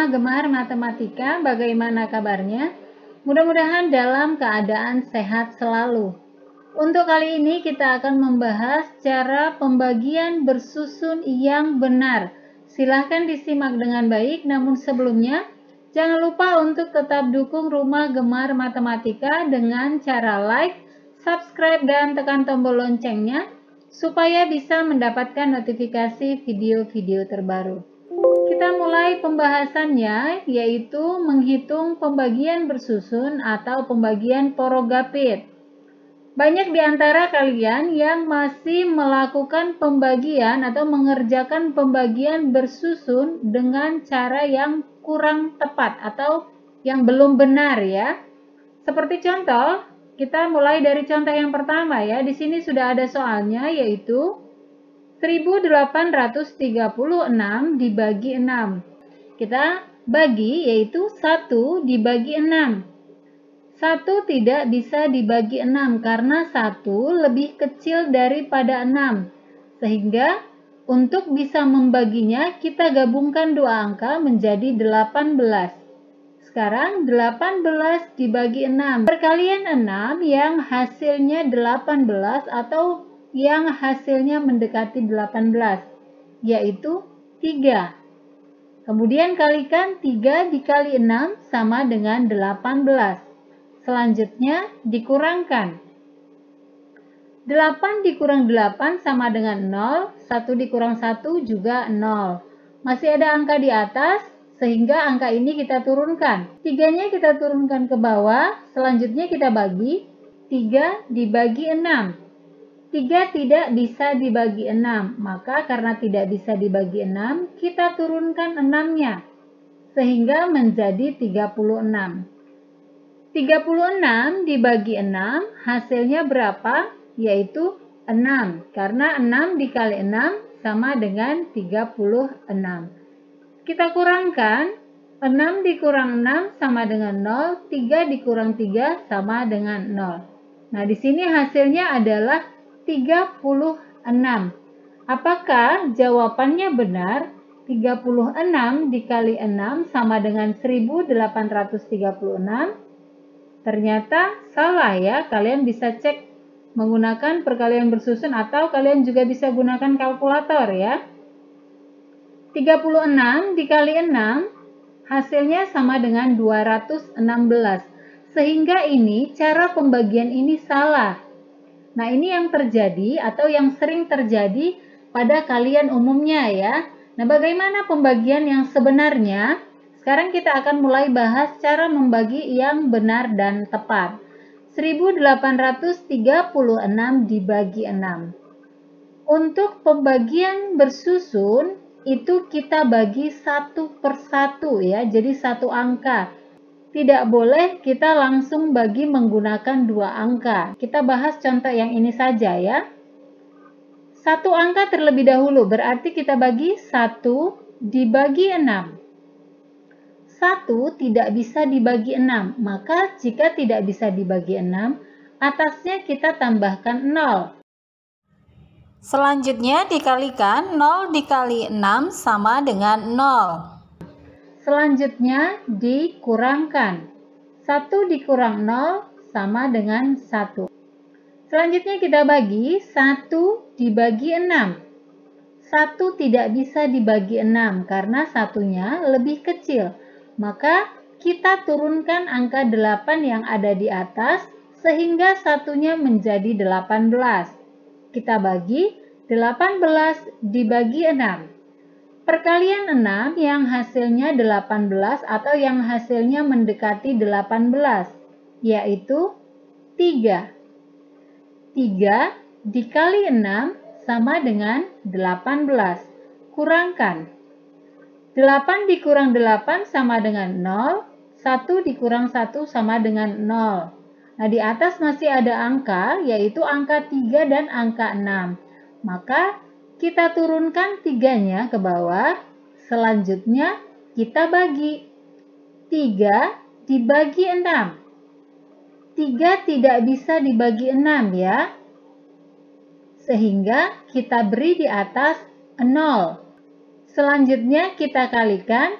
Rumah Gemar Matematika, bagaimana kabarnya? Mudah-mudahan dalam keadaan sehat selalu. Untuk kali ini kita akan membahas cara pembagian bersusun yang benar. Silahkan disimak dengan baik, namun sebelumnya jangan lupa untuk tetap dukung Rumah Gemar Matematika dengan cara like, subscribe, dan tekan tombol loncengnya supaya bisa mendapatkan notifikasi video-video terbaru. Kita mulai pembahasannya, yaitu menghitung pembagian bersusun atau pembagian porogapit. Banyak di antara kalian yang masih melakukan pembagian atau mengerjakan pembagian bersusun dengan cara yang kurang tepat atau yang belum benar ya. Seperti contoh, kita mulai dari contoh yang pertama ya. Di sini sudah ada soalnya, yaitu 1836 dibagi 6. Kita bagi, yaitu 1 dibagi 6. 1 tidak bisa dibagi 6 karena 1 lebih kecil daripada 6. Sehingga untuk bisa membaginya kita gabungkan dua angka menjadi 18. Sekarang 18 dibagi 6. Perkalian 6 yang hasilnya 18 atau yang hasilnya mendekati 18, yaitu 3. Kemudian kalikan 3 dikali 6 sama dengan 18. Selanjutnya dikurangkan. 8 dikurang 8 sama dengan 0, 1 dikurang 1 juga 0. Masih ada angka di atas, sehingga angka ini kita turunkan. 3-nya kita turunkan ke bawah, selanjutnya kita bagi. 3 dibagi 6. 3 tidak bisa dibagi 6, maka karena tidak bisa dibagi 6, kita turunkan 6-nya, sehingga menjadi 36. 36 dibagi 6, hasilnya berapa? Yaitu 6, karena 6 dikali 6 sama dengan 36. Kita kurangkan, 6 dikurang 6 sama dengan 0, 3 dikurang 3 sama dengan 0. Nah, di sini hasilnya adalah 36. Apakah jawabannya benar? 36 dikali 6 sama dengan 1836? Ternyata salah ya. Kalian bisa cek menggunakan perkalian bersusun atau kalian juga bisa gunakan kalkulator ya. 36 dikali 6 hasilnya sama dengan 216. Sehingga ini cara pembagian ini salah. Nah, ini yang terjadi atau yang sering terjadi pada kalian umumnya ya. Nah, bagaimana pembagian yang sebenarnya? Sekarang kita akan mulai bahas cara membagi yang benar dan tepat. 1836 dibagi 6. Untuk pembagian bersusun, itu kita bagi satu per satu ya, jadi satu angka. Tidak boleh kita langsung bagi menggunakan dua angka. Kita bahas contoh yang ini saja ya. Satu angka terlebih dahulu, berarti kita bagi 1 dibagi 6. 1 tidak bisa dibagi 6, maka jika tidak bisa dibagi 6, atasnya kita tambahkan 0. Selanjutnya dikalikan, 0 dikali 6 sama dengan 0. Selanjutnya dikurangkan. 1 dikurang 0 sama dengan 1. Selanjutnya kita bagi, 1 dibagi 6. 1 tidak bisa dibagi 6 karena satunya lebih kecil. Maka kita turunkan angka 8 yang ada di atas sehingga satunya menjadi 18. Kita bagi, 18 dibagi 6. Perkalian 6 yang hasilnya 18 atau yang hasilnya mendekati 18, yaitu 3. 3 dikali 6 sama dengan 18. Kurangkan. 8 dikurang 8 sama dengan 0, 1 dikurang 1 sama dengan 0. Nah, di atas masih ada angka, yaitu angka 3 dan angka 6. Maka kita turunkan 3-nya ke bawah, selanjutnya kita bagi. 3 dibagi 6. 3 tidak bisa dibagi 6 ya. Sehingga kita beri di atas 0. Selanjutnya kita kalikan,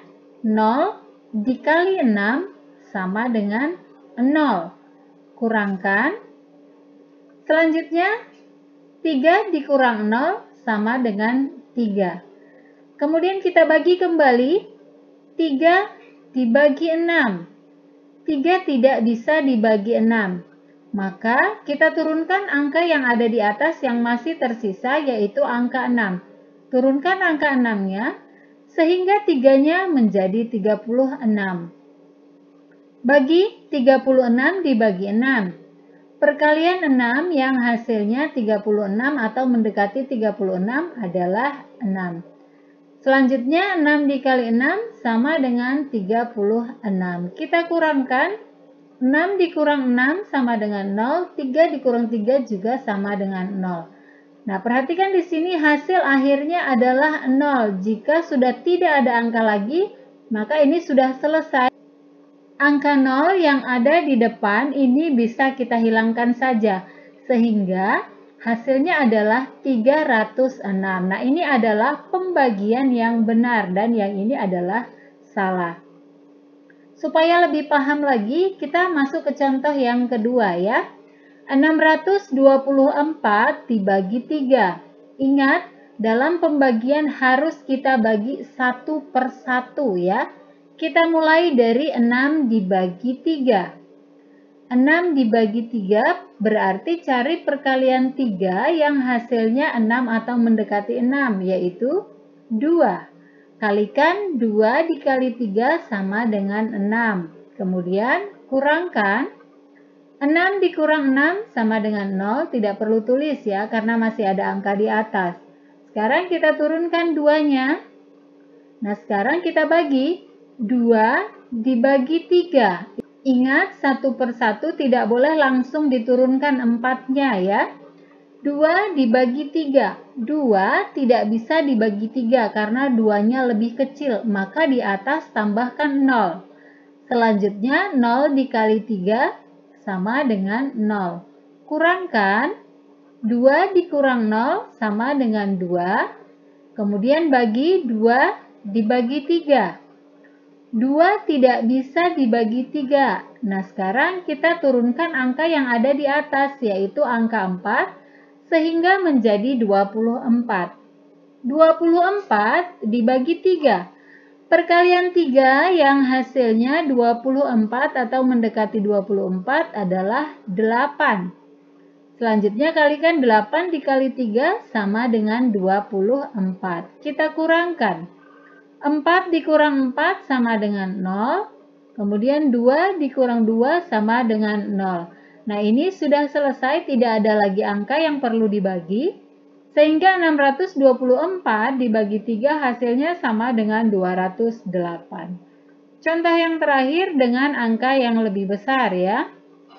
0 dikali 6 sama dengan 0. Kurangkan. Selanjutnya, 3 dikurang 0 sama dengan 3. Kemudian kita bagi kembali. 3 dibagi 6. 3 tidak bisa dibagi 6. Maka kita turunkan angka yang ada di atas yang masih tersisa, yaitu angka 6. Turunkan angka 6-nya sehingga 3-nya menjadi 36. Bagi 36 dibagi 6. Perkalian 6 yang hasilnya 36 atau mendekati 36 adalah 6. Selanjutnya 6 dikali 6 sama dengan 36. Kita kurangkan. 6 dikurang 6 sama dengan 0, 3 dikurang 3 juga sama dengan 0. Nah, perhatikan di sini hasil akhirnya adalah 0. Jika sudah tidak ada angka lagi, maka ini sudah selesai. Angka 0 yang ada di depan ini bisa kita hilangkan saja, sehingga hasilnya adalah 306. Nah, ini adalah pembagian yang benar dan yang ini adalah salah. Supaya lebih paham lagi, kita masuk ke contoh yang kedua ya. 624 dibagi 3. Ingat, dalam pembagian harus kita bagi satu per satu ya. Kita mulai dari 6 dibagi 3. 6 dibagi 3 berarti cari perkalian 3 yang hasilnya 6 atau mendekati 6, yaitu 2. Kalikan 2 dikali 3 sama dengan 6. Kemudian kurangkan. 6 dikurang 6 sama dengan 0, tidak perlu tulis ya karena masih ada angka di atas. Sekarang kita turunkan 2-nya. Nah, sekarang kita bagi. 2 dibagi 3. Ingat, satu per satu tidak boleh langsung diturunkan 4-nya ya. 2 dibagi 3. 2 tidak bisa dibagi 3 karena 2-nya lebih kecil, maka di atas tambahkan 0. Selanjutnya 0 dikali 3 sama dengan 0. Kurangkan. 2 dikurang 0 sama dengan 2. Kemudian bagi 2 dibagi 3. 2 tidak bisa dibagi 3. Nah, sekarang kita turunkan angka yang ada di atas, yaitu angka 4, sehingga menjadi 24. 24 dibagi 3. Perkalian 3 yang hasilnya 24 atau mendekati 24 adalah 8. Selanjutnya kalikan 8 dikali 3 sama dengan 24. Kita kurangkan. 4 dikurang 4 sama dengan 0. Kemudian 2 dikurang 2 sama dengan 0. Nah, ini sudah selesai, tidak ada lagi angka yang perlu dibagi. Sehingga 624 dibagi 3 hasilnya sama dengan 208. Contoh yang terakhir dengan angka yang lebih besar ya.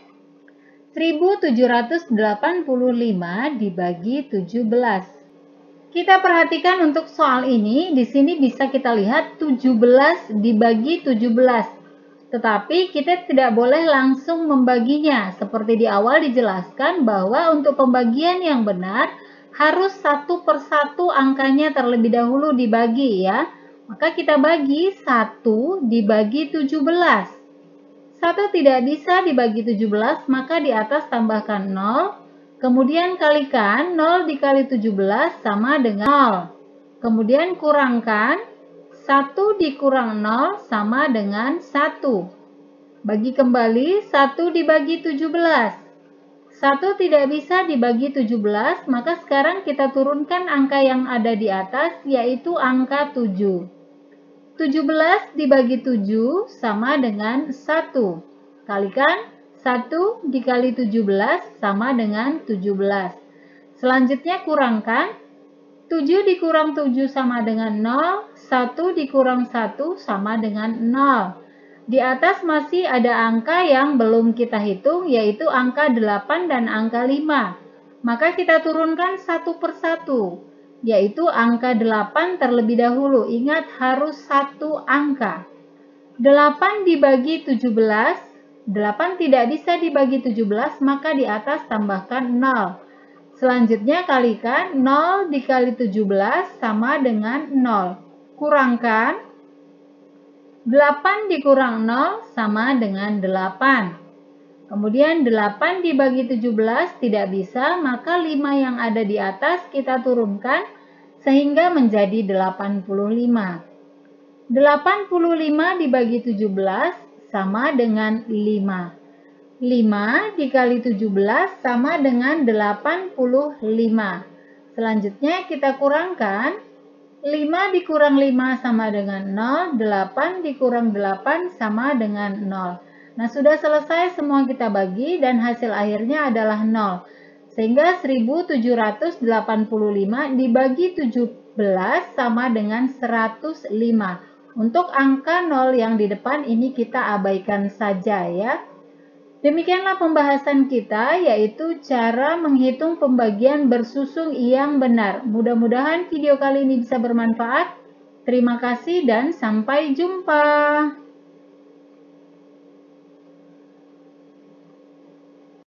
1785 dibagi 17. Kita perhatikan untuk soal ini, di sini bisa kita lihat 17 dibagi 17. Tetapi kita tidak boleh langsung membaginya. Seperti di awal dijelaskan bahwa untuk pembagian yang benar, harus satu per satu angkanya terlebih dahulu dibagi ya. Maka kita bagi 1 dibagi 17. 1 tidak bisa dibagi 17, maka di atas tambahkan 0. Kemudian kalikan 0 dikali 17 sama dengan 0. Kemudian kurangkan. 1 dikurang 0 sama dengan 1. Bagi kembali 1 dibagi 17. 1 tidak bisa dibagi 17, maka sekarang kita turunkan angka yang ada di atas, yaitu angka 7. 17 dibagi 7 sama dengan 1. Kalikan 1 dikali 17 sama dengan 17. Selanjutnya kurangkan. 7 dikurang 7 sama dengan 0. 1 dikurang 1 sama dengan 0. Di atas masih ada angka yang belum kita hitung, yaitu angka 8 dan angka 5. Maka kita turunkan satu per satu, yaitu angka 8 terlebih dahulu. Ingat, harus satu angka. 8 dibagi 17. 8 tidak bisa dibagi 17, maka di atas tambahkan 0. Selanjutnya kalikan 0 dikali 17 sama dengan 0. Kurangkan. 8 dikurang 0 sama dengan 8. Kemudian 8 dibagi 17 tidak bisa, maka 5 yang ada di atas kita turunkan sehingga menjadi 85. 85 dibagi 17 sama dengan 5. 5 dikali 17 sama dengan 85. Selanjutnya kita kurangkan. 5 dikurang 5 sama dengan 0, 8 dikurang 8 sama dengan 0. Nah, sudah selesai semua kita bagi dan hasil akhirnya adalah 0. Sehingga 1785 dibagi 17 sama dengan 105. Untuk angka 0 yang di depan ini kita abaikan saja ya. Demikianlah pembahasan kita, yaitu cara menghitung pembagian bersusun yang benar. Mudah-mudahan video kali ini bisa bermanfaat. Terima kasih dan sampai jumpa.